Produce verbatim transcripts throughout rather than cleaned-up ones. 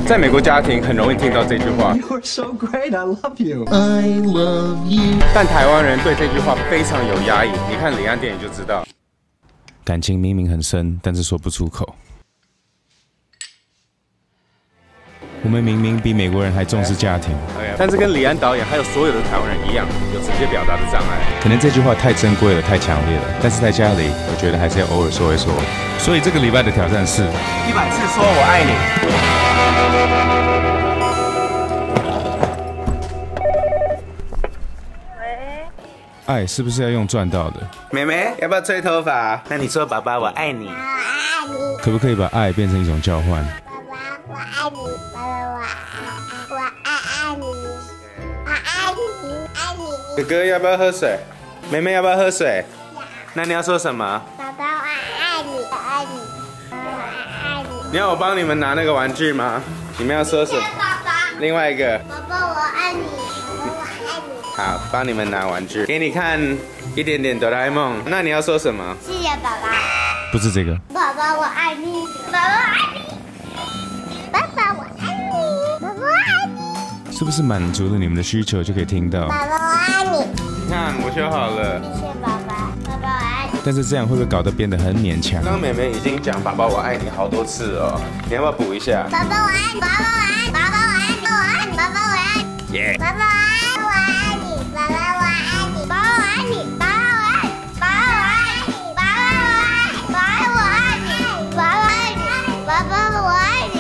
在美国家庭很容易听到这句话。 You're so great, I love you. I love you. 但台湾人对这句话非常有压抑，你看李安电影就知道。感情明明很深，但是说不出口。我们明明比美国人还重视家庭，但是跟李安导演还有所有的台湾人一样，有直接表达的障碍。可能这句话太珍贵了，太强烈了，但是在家里，我觉得还是要偶尔说一说。所以这个礼拜的挑战是一百次说我爱你。喂，爱是不是要用赚到的？妹妹要不要吹头发？那你说，爸爸我爱你。我爱你。可不可以把爱变成一种交换？ 我爱你，爸爸，我爱，我爱爱你，我爱你，爱你。 哥哥要不要喝水？妹妹要不要喝水？那你要说什么？ 爸爸，我爱你，我爱你，我爱你。 你要我帮你们拿那个玩具吗？你们要说什么？ 爸爸。 另外一个。 爸爸，我爱你，爸爸，我爱你。 好，帮你们拿玩具，给你看一点点哆啦 A 梦。那你要说什么？ 谢谢爸爸。 不是这个。 爸爸，我爱你，爸爸，我爱你。 爸爸，我爱你。爸爸，我爱你。 是不是满足了你们的需求就可以听到？ 爸爸，我爱你。 你看，我修好了。 谢谢爸爸。爸爸，我爱你。 但是这样会不会搞得变得很勉强？刚刚妹妹已经讲“爸爸，我爱你”好多次哦，你要不要补一下？ 爸爸，我爱你。爸爸，我爱你。爸爸，我爱你。我爱你。爸爸，我爱你。耶。爸爸，我爱你。爸爸，我爱你。爸爸，我爱你。爸爸，我爱你。爸爸，我爱你。爸爸，我爱你。爸爸，我爱你。爸爸，我爱你。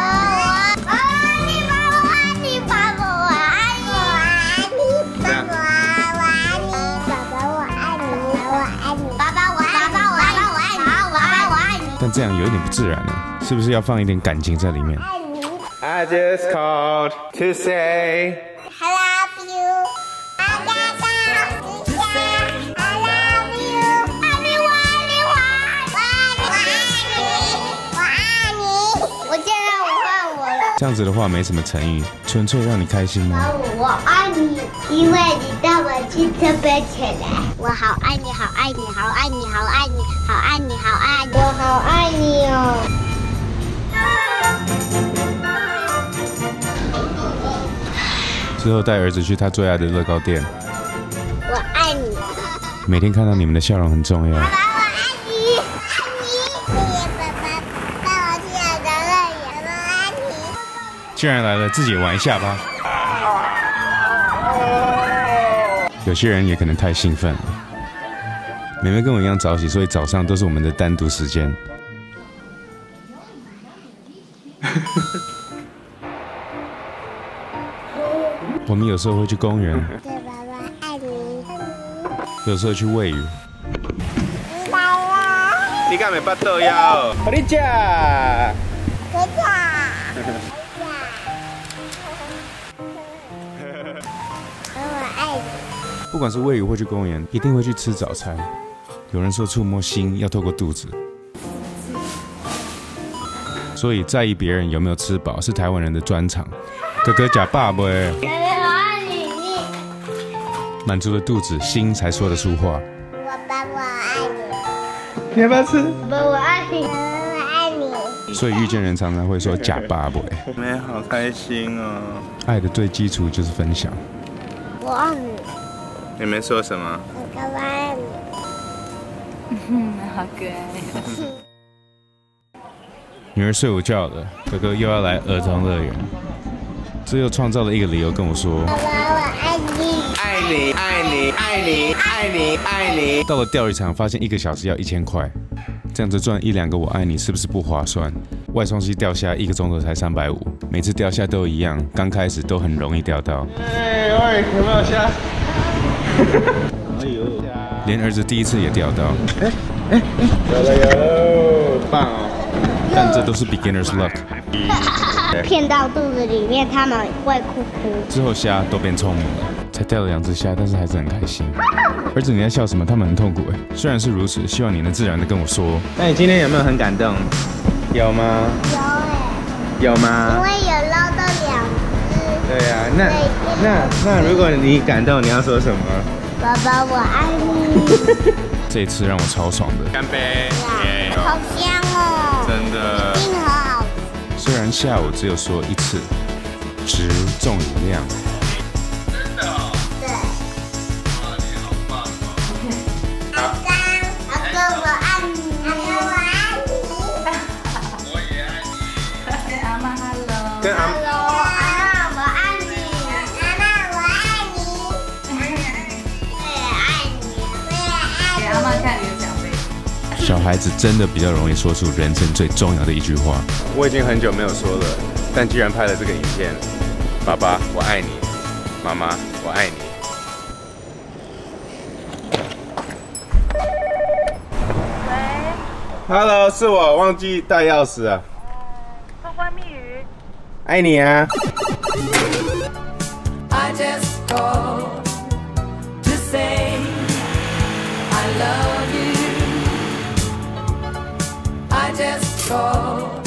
但这样有一点不自然呢，是不是要放一点感情在里面 ？I just called to say I love you. I love you. I love you. 爱你，我爱你，我爱你，我爱你，我现在我换我了。 这样子的话没什么诚意，纯粹让你开心吗？ 我爱你，因为你带我去这边起来。我好爱你，好爱你，好爱你，好爱你，好爱你，好爱你，我好爱你哦。 之后带儿子去他最爱的乐高店。 我爱你。 每天看到你们的笑容很重要。 爸爸，我爱你，爱你。谢谢爸爸带我去儿童乐园，我爱你。 既然来了，自己也玩一下吧。有些人也可能太兴奋了。妹妹跟我一样早起，所以早上都是我们的单独时间。我们有时候会去公园， 对，爸爸爱你。 有时候去喂鱼。 来了。 你敢没巴豆腰？我的家。 回家。我爱你。 不管是喂鱼或去公园，一定会去吃早餐。有人说触摸心要透过肚子，所以在意别人有没有吃饱是台湾人的专长。哥哥假爸不？ 我爱你，你。 满足了肚子，心才说得出话。 我爸，我爱你。 你要不要吃？ 爸，我爱你。我爱你。 所以遇见人常常会说假爸不？ 妹好开心哦。 爱的最基础就是分享。 我爱你。 妹妹说什么？ 我哥哥爱你。 嗯，好可爱。 女儿睡午觉了，哥哥又要来儿童乐园，这又创造了一个理由跟我说： 爸爸，我爱你， 爱你，爱你，爱你，爱你，爱你。 到了钓鱼场，发现一个小时要一千块，这样子赚一两个我爱你，是不是不划算？外双溪钓虾一个钟头才三百五，每次钓虾都一样，刚开始都很容易钓到。 哎喂，有没有虾？ 哎呦，连儿子第一次也钓到。 哎哎哎，有了有了，棒哦！ 但这都是 beginner's luck。 骗到肚子里面，他们会哭哭。 之后虾都变聪明了，才钓了两只虾，但是还是很开心。儿子，你在笑什么？他们很痛苦哎。虽然是如此，希望你能自然的跟我说。 那你今天有没有很感动？有吗？ 有哎。 有吗？ 因为有捞到两只。 对呀、啊，那那那如果你感动，你要说什么？ 爸爸，我爱你。 这一次让我超爽的。 干杯！ 好香哦。 真的。 一定很好。 虽然天下午只有说一次，植重以量。 真的哦？对。哇，你好棒哦！阿刚，阿哥我爱你，阿哥我爱你，我也爱你。跟阿妈 hello。跟阿妈。hello， 阿妈我爱你，阿妈我爱你，我也爱你，我也爱你，我也爱你。给阿妈看你的奖杯。 小孩子真的比较容易说出人生最重要的一句话。 我已经很久没有说了，但居然拍了这个影片。爸爸，我爱你；妈妈，我爱你。 喂 Hello， 是我忘记带钥匙啊。 花花蜜语。 爱你啊。 I just called to say I love you. I just called